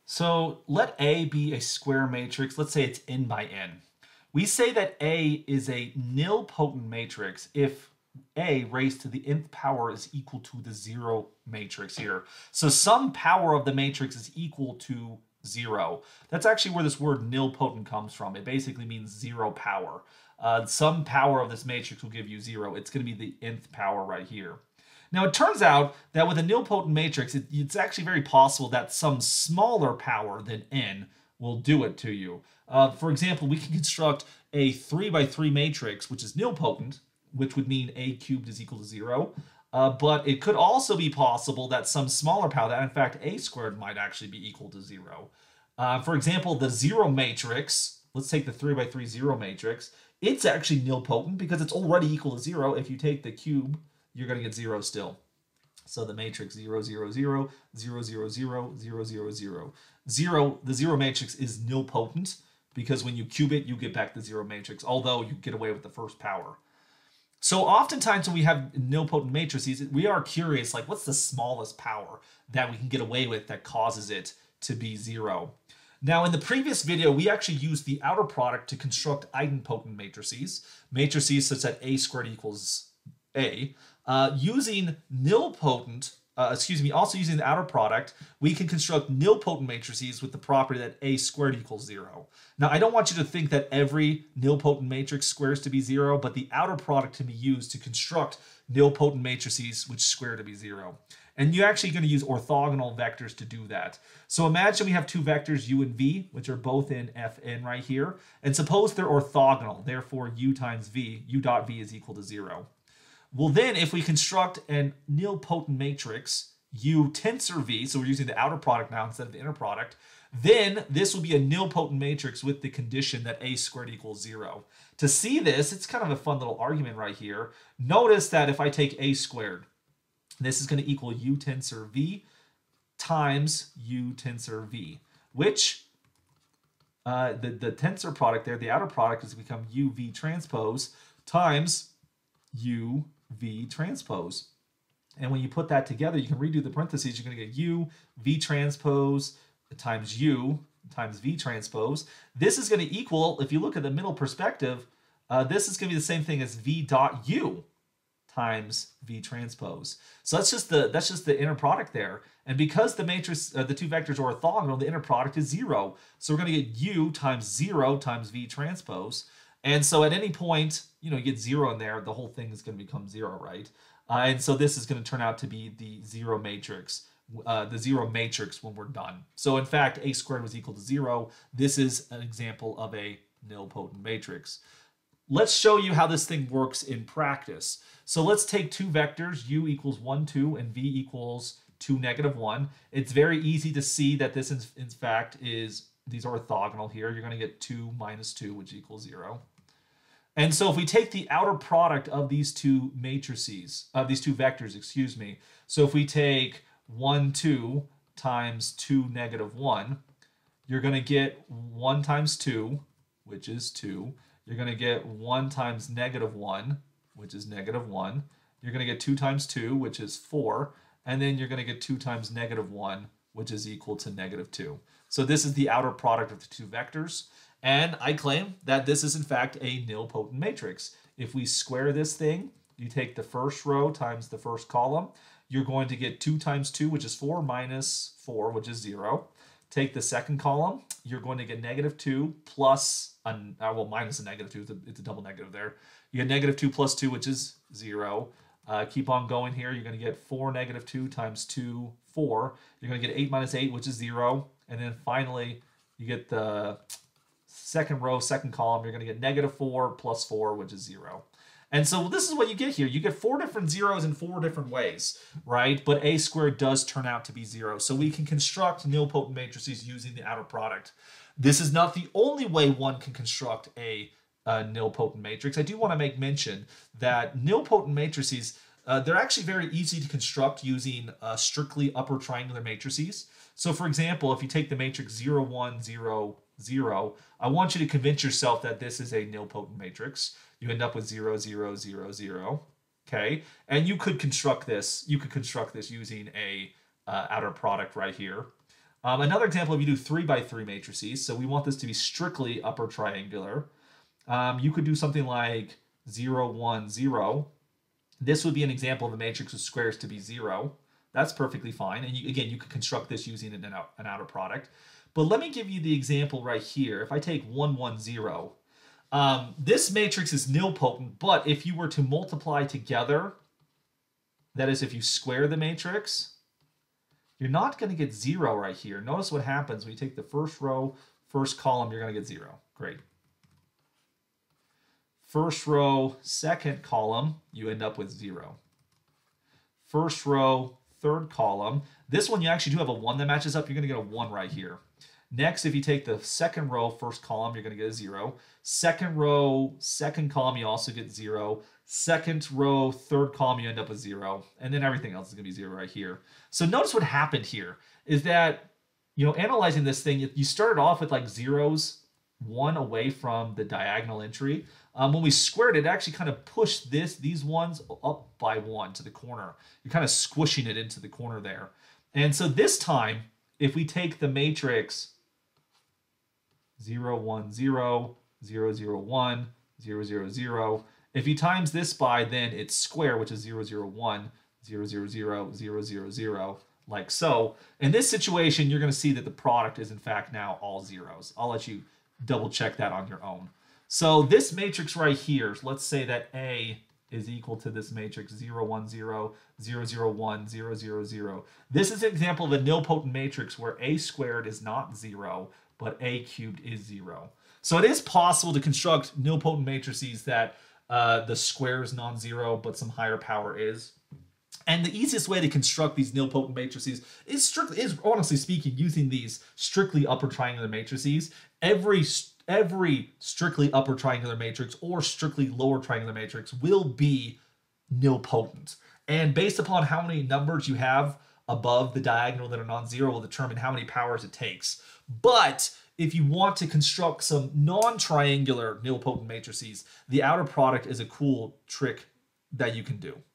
So let A be a square matrix. Let's say it's n by n. We say that A is a nilpotent matrix if A raised to the nth power is equal to the zero matrix here. So some power of the matrix is equal to zero. That's actually where this word nilpotent comes from. It basically means zero power. Some power of this matrix will give you zero. It's going to be the nth power right here. Now, it turns out that with a nilpotent matrix, it's actually very possible that some smaller power than n will do it to you. For example, we can construct a 3 by 3 matrix, which is nilpotent, which would mean a cubed is equal to 0. But it could also be possible that some smaller power, that in fact a squared might actually be equal to 0. For example, the 0 matrix, let's take the 3 by 3 0 matrix, it's actually nilpotent because it's already equal to 0. If you take the cube, you're going to get 0 still. So the matrix 0, 0, 0, 0, 0, 0, 0, 0, 0. 0, the 0 matrix is nilpotent because when you cube it, you get back the 0 matrix, although you get away with the first power. So oftentimes when we have nilpotent matrices, we are curious, like what's the smallest power that we can get away with that causes it to be 0? Now, in the previous video, we actually used the outer product to construct idempotent matrices, matrices such that a squared equals a. Using also using the outer product, we can construct nilpotent matrices with the property that a squared equals 0. Now, I don't want you to think that every nilpotent matrix squares to be 0, but the outer product can be used to construct nilpotent matrices which square to be 0. And you're actually going to use orthogonal vectors to do that. So imagine we have two vectors u and v, which are both in Fn right here. And suppose they're orthogonal, therefore u times v, u dot v is equal to 0. Well, then if we construct a nilpotent matrix, U tensor V, so we're using the outer product now instead of the inner product, then this will be a nilpotent matrix with the condition that a squared equals 0. To see this, it's kind of a fun little argument right here. Notice that if I take a squared, this is going to equal U tensor V times U tensor V, which the tensor product there, the outer product, is become UV transpose times UV transpose. And when you put that together, you can redo the parentheses. You're going to get U V transpose times U times V transpose. This is going to equal, if you look at the middle perspective, this is going to be the same thing as V dot U times V transpose. So that's just the inner product there. And because the matrix, the two vectors are orthogonal, the inner product is 0. So we're going to get U times 0 times V transpose. And so at any point, you get 0 in there, the whole thing is going to become 0, right? And so this is going to turn out to be the 0 matrix, when we're done. So in fact, a squared was equal to 0. This is an example of a nilpotent matrix. Let's show you how this thing works in practice. So let's take two vectors, u equals 1, 2, and v equals 2, negative 1. It's very easy to see that this, in fact, these are orthogonal here. You're going to get 2 minus 2, which equals 0. And so if we take the outer product of these two matrices, of these two vectors, excuse me, so if we take 1, 2 times 2, negative 1, you're going to get 1 times 2, which is 2. You're going to get 1 times negative 1, which is negative 1. You're going to get 2 times 2, which is 4. And then you're going to get 2 times negative 1, which is equal to negative 2. So this is the outer product of the two vectors. And I claim that this is in fact a nilpotent matrix. If we square this thing, you take the first row times the first column, you're going to get 2 times 2, which is 4, minus 4, which is 0. Take the second column, you're going to get negative 2 plus, minus a negative 2, it's a double negative there. You get negative 2 plus 2, which is 0. Keep on going here, you're going to get 4, negative 2 times 2, 4. You're going to get 8 minus 8, which is 0. And then finally, you get the second row, second column, you're going to get negative 4 plus 4, which is 0. And so this is what you get here. You get 4 different zeros in 4 different ways, right? But a squared does turn out to be 0. So we can construct nilpotent matrices using the outer product. This is not the only way one can construct a nilpotent matrix. I do want to make mention that nilpotent matrices, they're actually very easy to construct using strictly upper triangular matrices. So for example, if you take the matrix 0, 1, 0, 0, I want you to convince yourself that this is a nilpotent matrix. You end up with 0, 0, 0, 0. Okay, and you could construct this. You could construct this using a outer product right here. Another example, if you do 3 by 3 matrices, so we want this to be strictly upper triangular, you could do something like 0, 1, 0. This would be an example of a matrix with squares to be 0. That's perfectly fine. And again, you could construct this using an outer product. But let me give you the example right here. If I take 1, 1, 0, this matrix is nilpotent, but if you were to multiply together, that is, if you square the matrix, you're not going to get 0 right here. Notice what happens when you take the first row, first column, you're going to get 0. Great. First row, second column, you end up with 0. First row, third column. This one, you actually do have a 1 that matches up. You're going to get a 1 right here. Next, if you take the second row, first column, you're going to get a 0. Second row, second column, you also get 0. Second row, third column, you end up with 0. And then everything else is going to be 0 right here. So notice what happened here is that, analyzing this thing, you started off with like zeros, 1 away from the diagonal entry. When we squared it, actually kind of pushed these ones up by 1 to the corner. You're kind of squishing it into the corner there. And so this time, if we take the matrix 0, 1, 0, 0, 0, 1, 0, 0, 0, if you times this by then its square, which is 0, 0, 1, 0, 0, 0, 0, 0, 0, like so. In this situation, you're going to see that the product is in fact now all zeros. I'll let you double check that on your own. So this matrix right here, let's say that A is equal to this matrix 0, 1, 0, 0, 0, 1, 0, 0, 0. This is an example of a nilpotent matrix where A squared is not 0, but A cubed is 0. So it is possible to construct nilpotent matrices that the square is non-zero, but some higher power is. And the easiest way to construct these nilpotent matrices is honestly speaking, using these strictly upper triangular matrices. Every strictly upper triangular matrix or strictly lower triangular matrix will be nilpotent. And based upon how many numbers you have above the diagonal that are non-zero will determine how many powers it takes. But if you want to construct some non-triangular nilpotent matrices, the outer product is a cool trick that you can do.